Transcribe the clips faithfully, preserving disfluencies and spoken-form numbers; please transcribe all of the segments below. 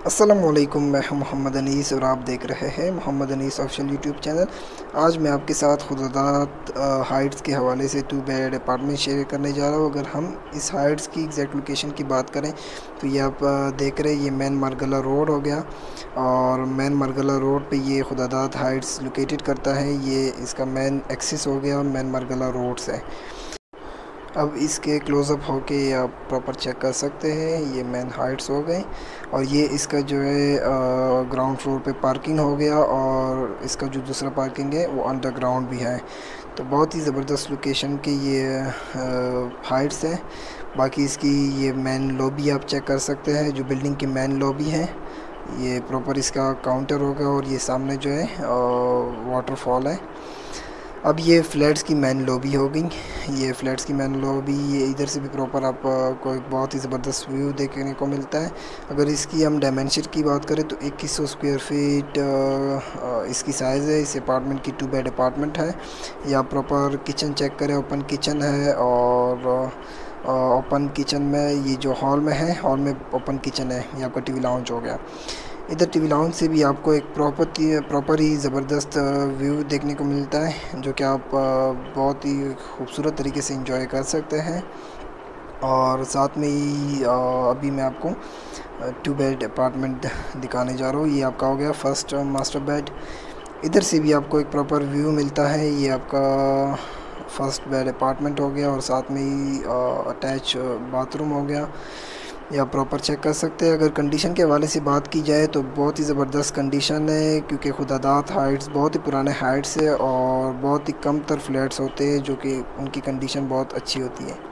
अस्सलामुअलैकुम, मैं हूं मोहम्मद अनीस और आप देख रहे हैं Mohammad Anees official YouTube channel. आज मैं आपके साथ खुदादात हाइट्स के हवाले से टू बेड अपार्टमेंट शेयर करने जा रहा हूं। अगर हम इस हाइट्स की एग्जैक्ट लोकेशन की बात करें तो ये आप आ, देख रहे हैं, ये मेन मरगला रोड हो गया और मेन मरगला रोड पे ये खुदादात हाइट्स लोकेटेड करता है। ये इसका मेन एक्सिस हो गया मेन मरगला रोड से। अब इसके क्लोज़अप होके आप प्रॉपर चेक कर सकते हैं, ये मेन हाइट्स हो गए और ये इसका जो है ग्राउंड फ्लोर पे पार्किंग हो गया और इसका जो दूसरा पार्किंग है वो अंडरग्राउंड भी है। तो बहुत ही ज़बरदस्त लोकेशन के ये हाइट्स हैं। बाकी इसकी ये मेन लॉबी आप चेक कर सकते हैं, जो बिल्डिंग की मेन लॉबी है। ये प्रॉपर इसका काउंटर होगा और ये सामने जो है वाटरफॉल है। अब ये फ़्लैट्स की मेन लॉबी हो गई, ये फ़्लैट्स की मेन लॉबी, ये इधर से भी प्रॉपर आपको एक बहुत ही ज़बरदस्त व्यू देखने को मिलता है। अगर इसकी हम डायमेंशन की बात करें तो इक्कीस सौ स्क्वायर फीट इसकी साइज़ है। इस अपार्टमेंट की टू बेड अपार्टमेंट है। ये आप प्रॉपर किचन चेक करें, ओपन किचन है और ओपन किचन में ये जो हॉल में है, हॉल में ओपन किचन है। ये आपका टीवी लाउंज हो गया। इधर टीवी लाउंज से भी आपको एक प्रॉपर प्रॉपर ही ज़बरदस्त व्यू देखने को मिलता है, जो कि आप बहुत ही खूबसूरत तरीके से एंजॉय कर सकते हैं। और साथ में ही अभी मैं आपको टू बेड अपार्टमेंट दिखाने जा रहा हूँ। ये आपका हो गया फर्स्ट मास्टर बेड। इधर से भी आपको एक प्रॉपर व्यू मिलता है। ये आपका फर्स्ट बेड अपार्टमेंट हो गया और साथ में ही अटैच बाथरूम हो गया। या प्रॉपर चेक कर सकते हैं। अगर कंडीशन के हवाले से बात की जाए तो बहुत ही ज़बरदस्त कंडीशन है, क्योंकि खुदादात हाइट्स बहुत ही पुराने हाइट्स है और बहुत ही कम तर फ्लैट्स होते हैं जो कि उनकी कंडीशन बहुत अच्छी होती है।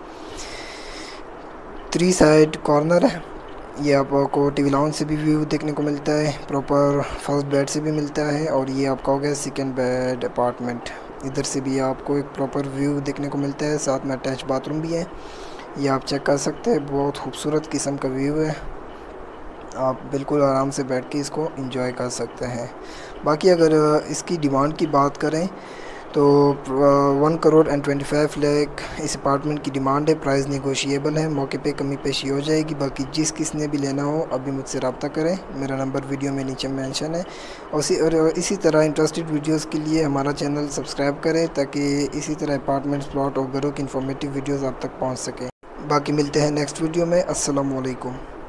थ्री साइड कॉर्नर है। ये आपको टीवी लाउंज से भी व्यू देखने को मिलता है, प्रॉपर फर्स्ट बेड से भी मिलता है और ये आपका हो गया सेकेंड बेड अपार्टमेंट। इधर से भी आपको एक प्रॉपर व्यू देखने को मिलता है, साथ में अटैच बाथरूम भी है। ये आप चेक कर सकते हैं, बहुत खूबसूरत किस्म का व्यू है। आप बिल्कुल आराम से बैठ के इसको एंजॉय कर सकते हैं। बाकी अगर इसकी डिमांड की बात करें तो one crore and twenty five lakh इस अपार्टमेंट की डिमांड है। प्राइस नेगोशिएबल है, मौके पे कमी पेशी हो जाएगी। बाकी जिस किसने भी लेना हो अभी मुझसे रब्ता करें, मेरा नंबर वीडियो में नीचे मेंशन है। और इसी और इसी तरह इंटरेस्टेड वीडियोस के लिए हमारा चैनल सब्सक्राइब करें, ताकि इसी तरह अपार्टमेंट्स, प्लॉट और घरों की इन्फॉर्मेटिव वीडियोज़ आप तक पहुँच सकें। बाकी मिलते हैं नेक्स्ट वीडियो में। अस्सलाम वालेकुम।